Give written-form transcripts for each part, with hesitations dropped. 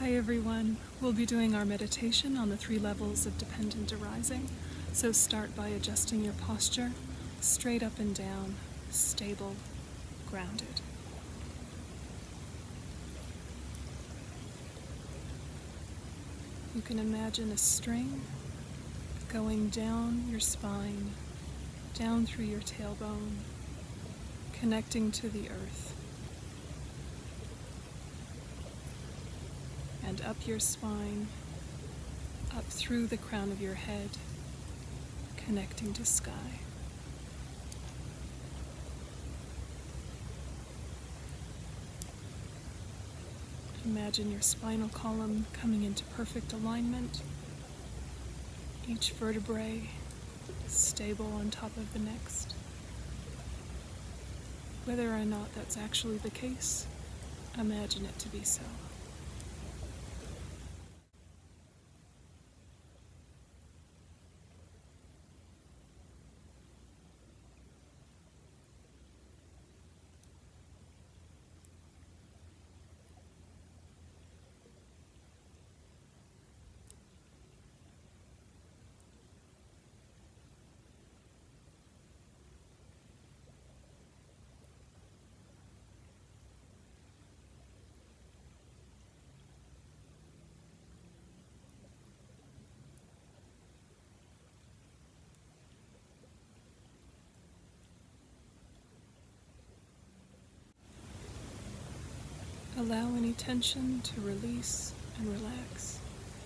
Hi everyone. We'll be doing our meditation on the 3 levels of dependent arising. So start by adjusting your posture, straight up and down, stable, grounded. You can imagine a string going down your spine, down through your tailbone, connecting to the earth, and up your spine, up through the crown of your head, connecting to sky. Imagine your spinal column coming into perfect alignment, each vertebrae stable on top of the next. Whether or not that's actually the case, imagine it to be so. Allow any tension to release and relax.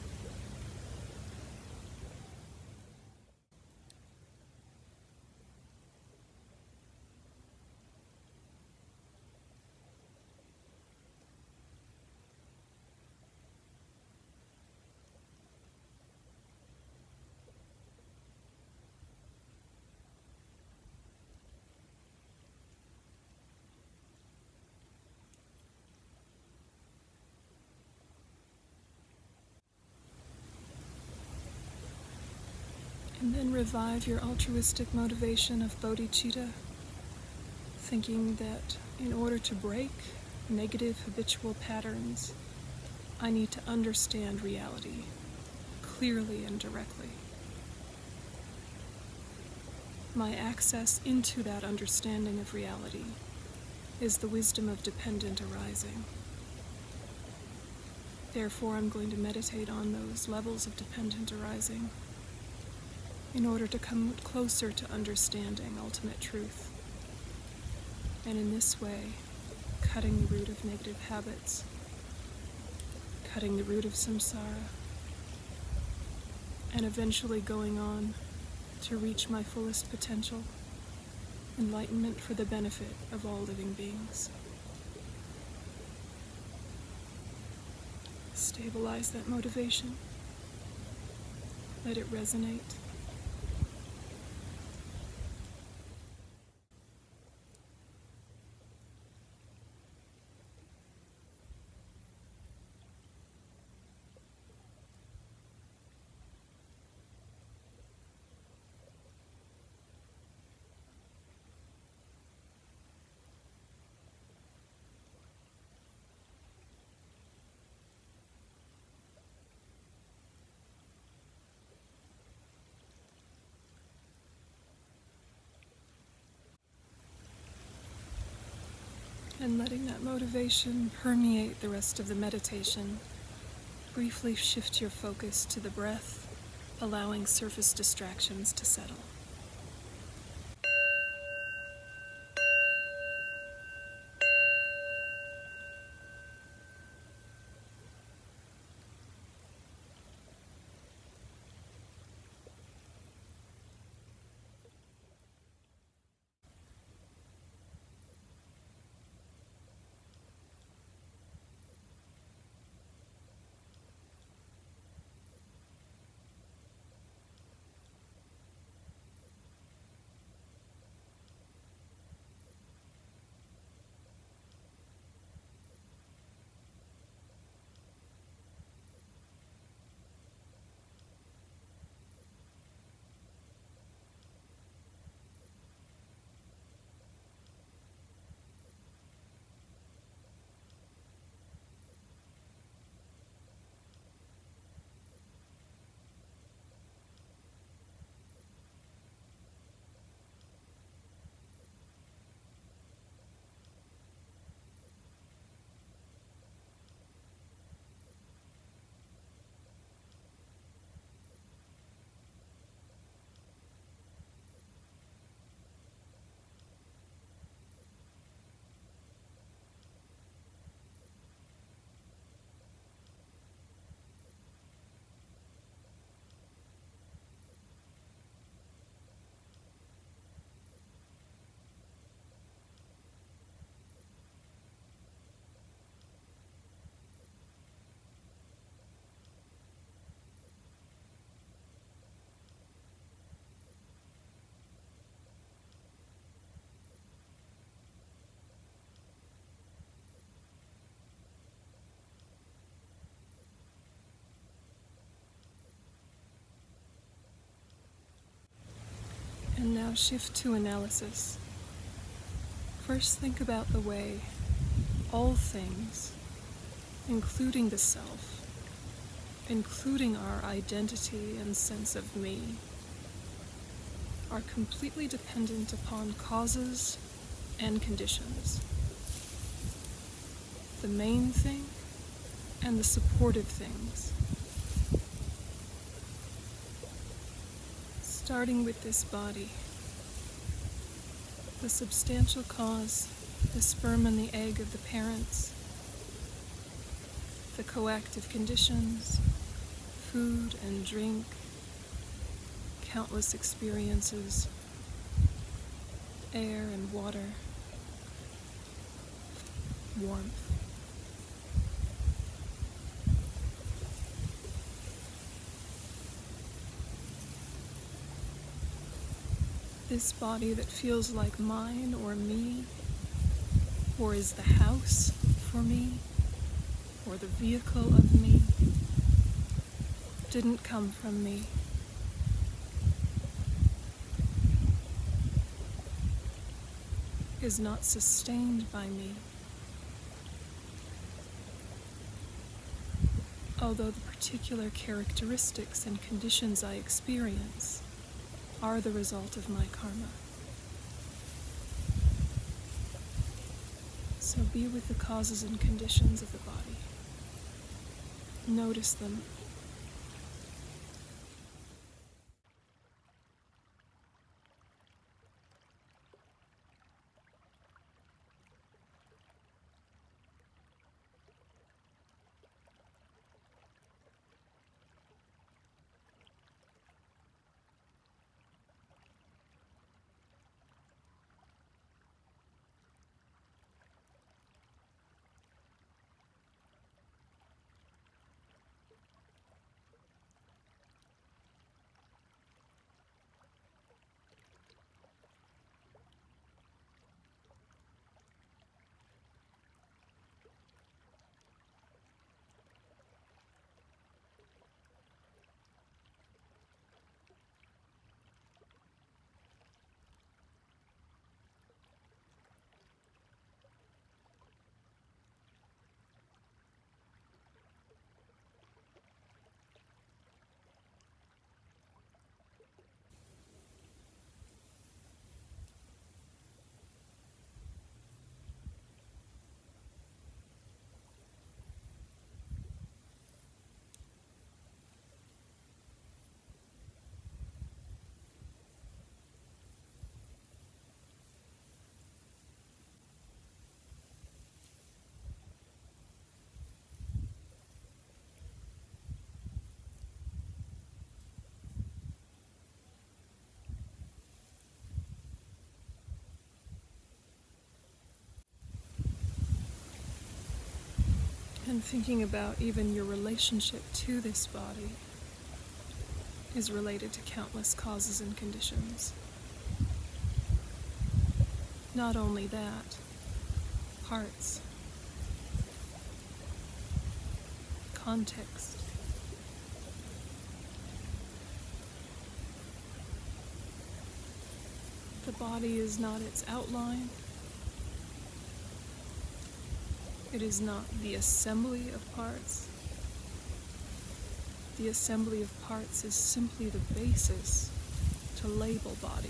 And then revive your altruistic motivation of bodhicitta, thinking that in order to break negative habitual patterns, I need to understand reality clearly and directly. My access into that understanding of reality is the wisdom of dependent arising. Therefore, I'm going to meditate on those levels of dependent arising in order to come closer to understanding ultimate truth. And in this way, cutting the root of negative habits, cutting the root of samsara, and eventually going on to reach my fullest potential, enlightenment for the benefit of all living beings. Stabilize that motivation. Let it resonate. And letting that motivation permeate the rest of the meditation, briefly shift your focus to the breath, allowing surface distractions to settle. And now shift to analysis. First, think about the way all things, including the self, including our identity and sense of me, are completely dependent upon causes and conditions. The main thing and the supportive things. Starting with this body, the substantial cause, the sperm and the egg of the parents, the coactive conditions, food and drink, countless experiences, air and water, warmth. This body that feels like mine or me, or is the house for me, or the vehicle of me, didn't come from me. Is not sustained by me. Although the particular characteristics and conditions I experience are the result of my karma. So be with the causes and conditions of the body. Notice them. And thinking about even your relationship to this body is related to countless causes and conditions. Not only that, parts, context, the body is not its outline. It is not the assembly of parts. The assembly of parts is simply the basis to label body.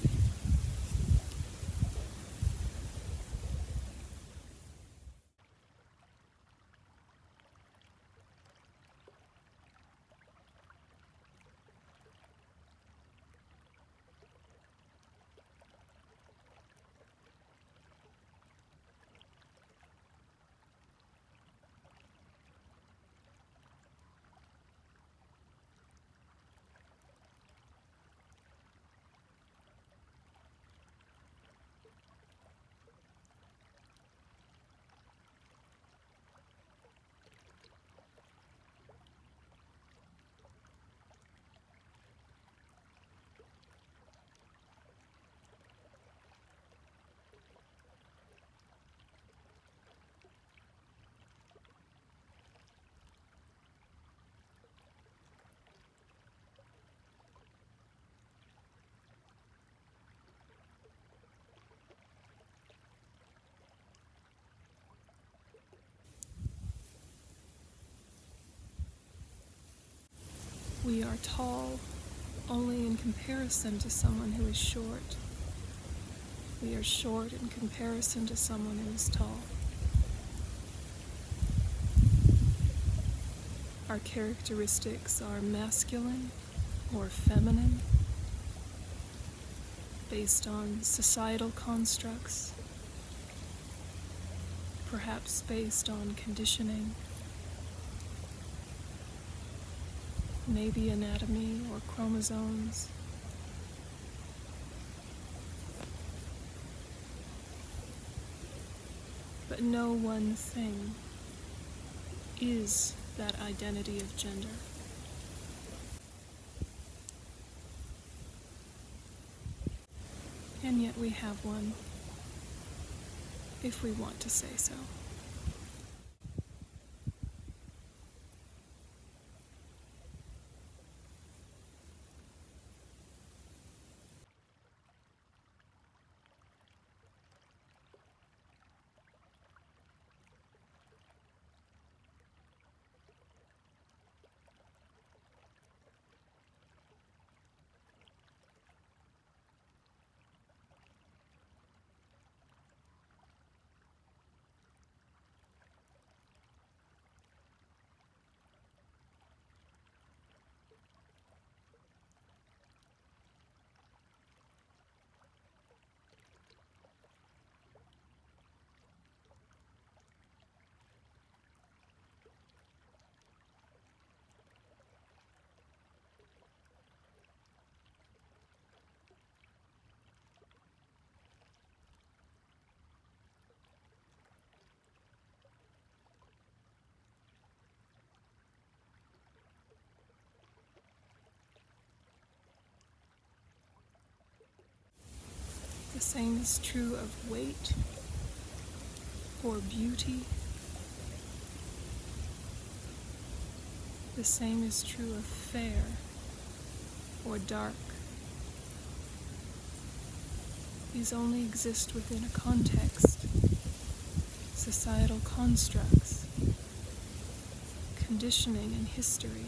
We are tall only in comparison to someone who is short. We are short in comparison to someone who is tall. Our characteristics are masculine or feminine, based on societal constructs, perhaps based on conditioning, maybe anatomy or chromosomes. But no one thing is that identity of gender. And yet we have one, if we want to say so. The same is true of weight or beauty. The same is true of fair or dark. These only exist within a context, societal constructs, conditioning and history.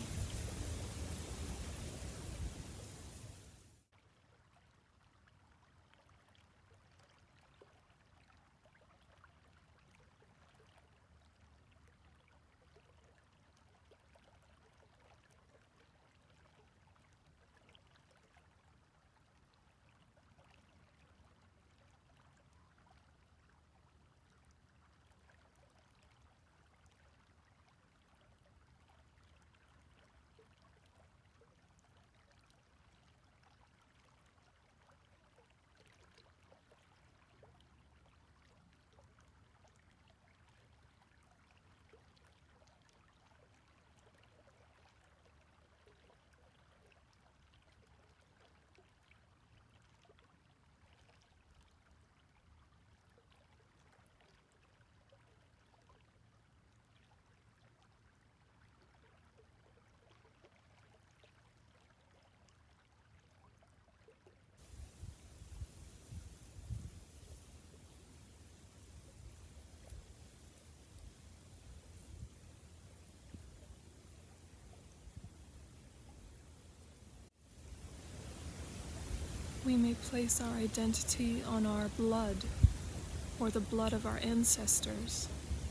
We may place our identity on our blood or the blood of our ancestors.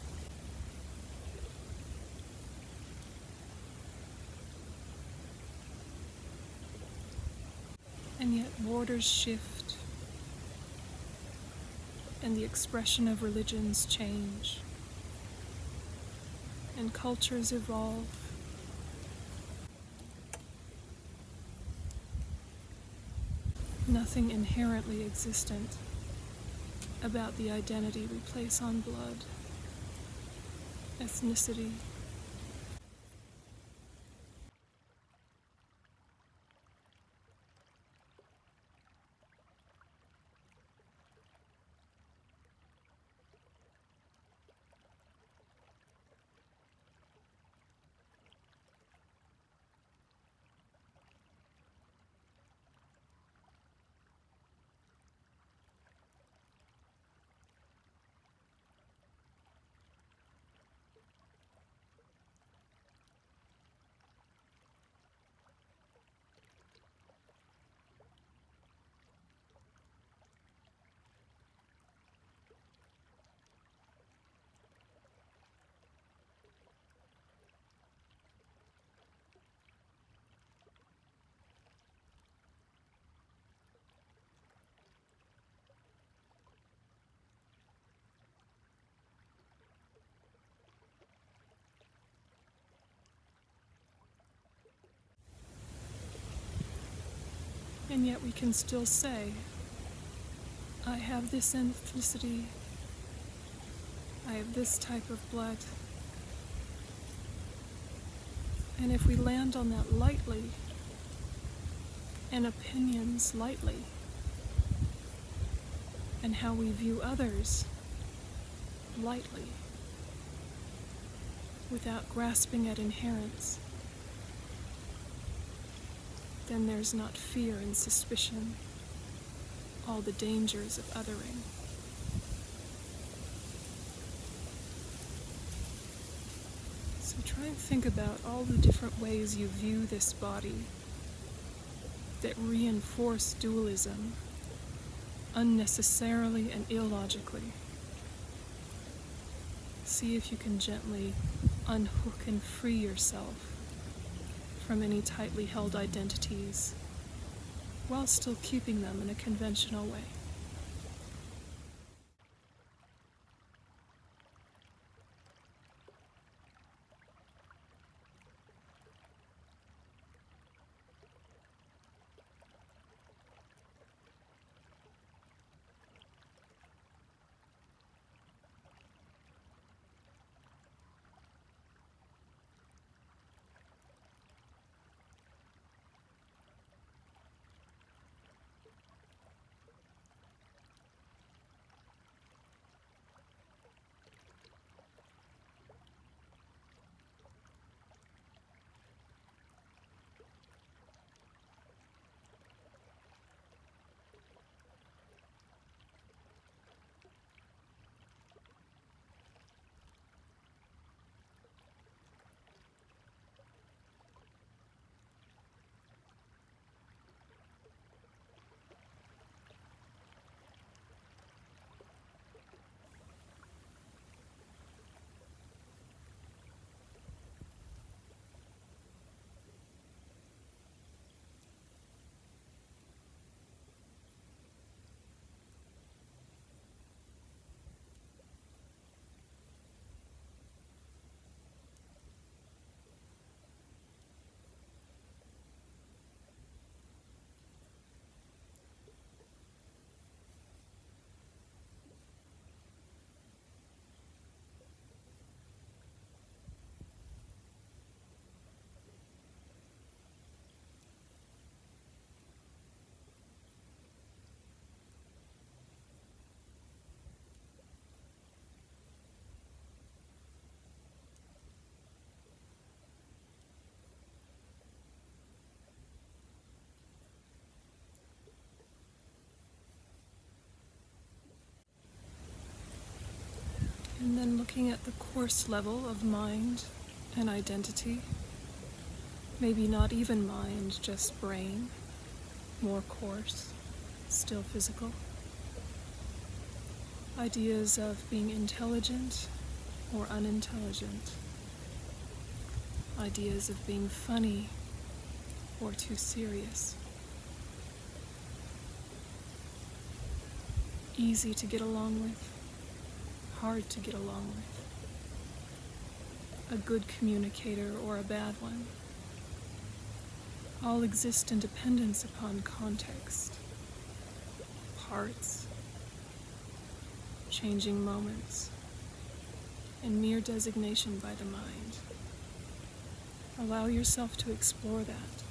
And yet borders shift, and the expression of religions change, and cultures evolve. Nothing inherently existent about the identity we place on blood, ethnicity, And yet we can still say, I have this ethnicity, I have this type of blood. And if we land on that lightly, and opinions lightly, and how we view others lightly, without grasping at inherence, then there's not fear and suspicion, all the dangers of othering. So try and think about all the different ways you view this body that reinforce dualism unnecessarily and illogically. See if you can gently unhook and free yourself from any tightly held identities while still keeping them in a conventional way. And then looking at the coarse level of mind and identity, maybe not even mind, just brain, more coarse, still physical. Ideas of being intelligent or unintelligent. Ideas of being funny or too serious. Easy to get along with, hard to get along with. A good communicator or a bad one. All exist in dependence upon context, parts, changing moments, and mere designation by the mind. Allow yourself to explore that.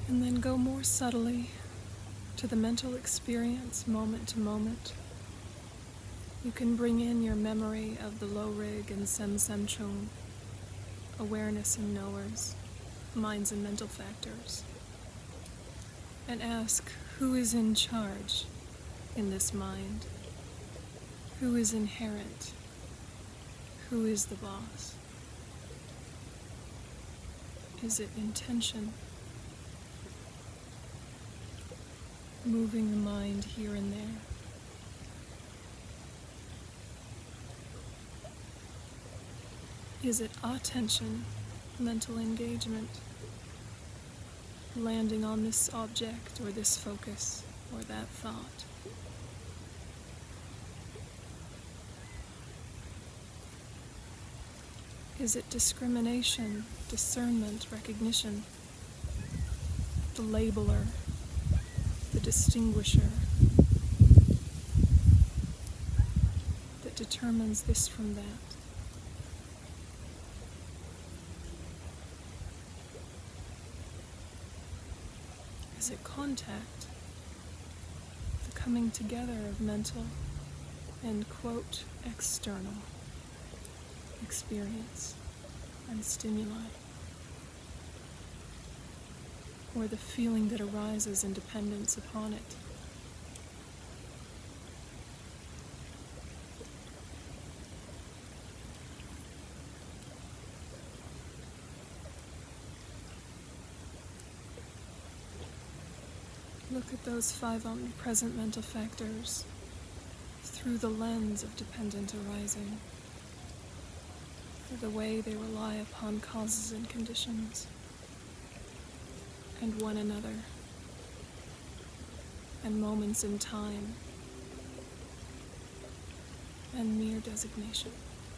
And then go more subtly to the mental experience moment to moment. You can bring in your memory of the Lo Rig and Sem Sem Chung, awareness and knowers, minds and mental factors, and ask who is in charge in this mind, who is inherent, who is the boss. Is it intention? Moving the mind here and there. Is it attention, mental engagement, landing on this object or this focus or that thought? Is it discrimination, discernment, recognition, the labeler, the distinguisher that determines this from that? Is it contact, the coming together of mental and, quote, external experience and stimuli, or the feeling that arises in dependence upon it? Look at those 5 omnipresent mental factors through the lens of dependent arising, through the way they rely upon causes and conditions, and one another, and moments in time, and mere designation.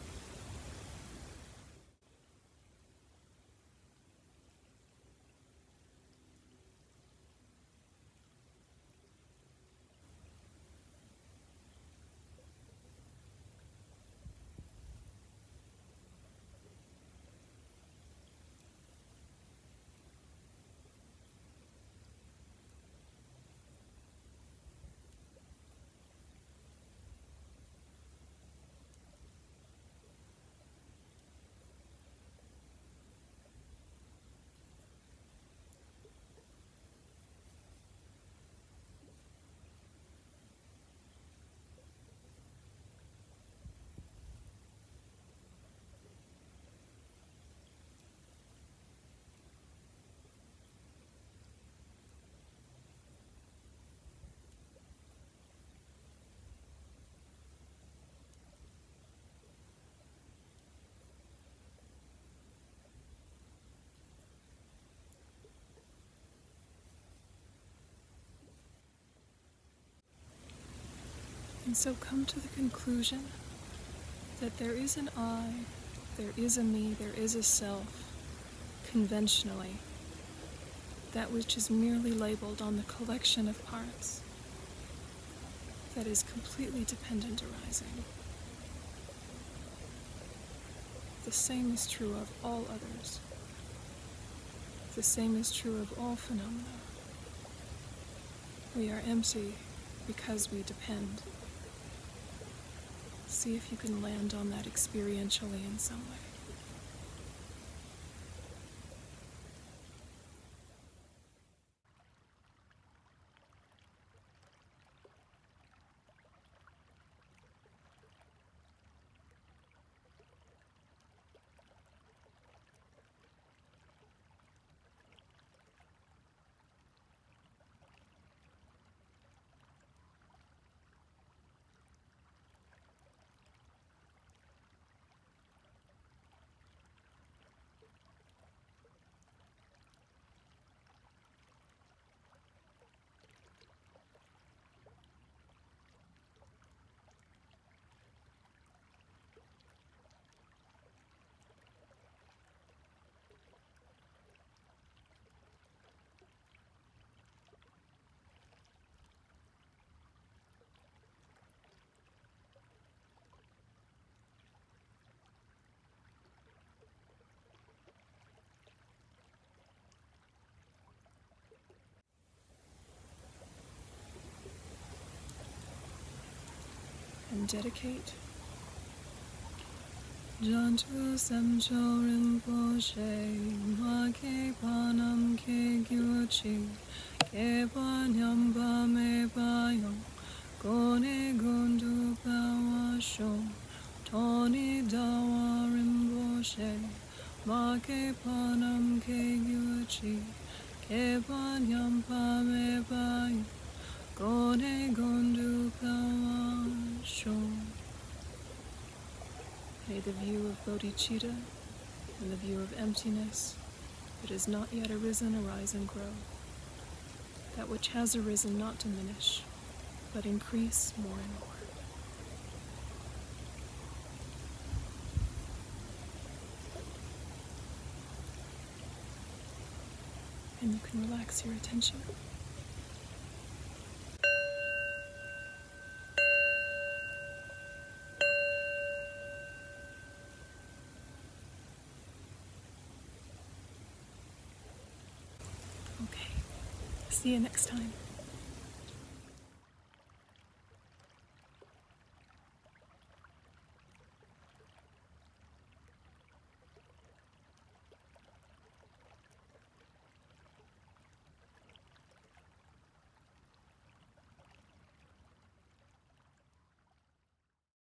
And so come to the conclusion that there is an I, there is a me, there is a self, conventionally, that which is merely labeled on the collection of parts, that is completely dependent arising. The same is true of all others. The same is true of all phenomena. We are empty because we depend. See if you can land on that experientially in some way. dedicate. Jantu Samcho Rinpoche, Ma Ke Panam Ke Gyuchi, Ke Panyam Pa Me Payong, Kone Gundu Pawa Sho, Tony Dawa Rinpoche, Ma Ke Panam Ke Gyuchi, Ke Panyam Pa Me Payong, Kone Gundu Pawa Sho. May the view of bodhicitta and the view of emptiness that has not yet arisen arise and grow. That which has arisen not diminish, but increase more and more. And you can relax your attention. Okay, see you next time.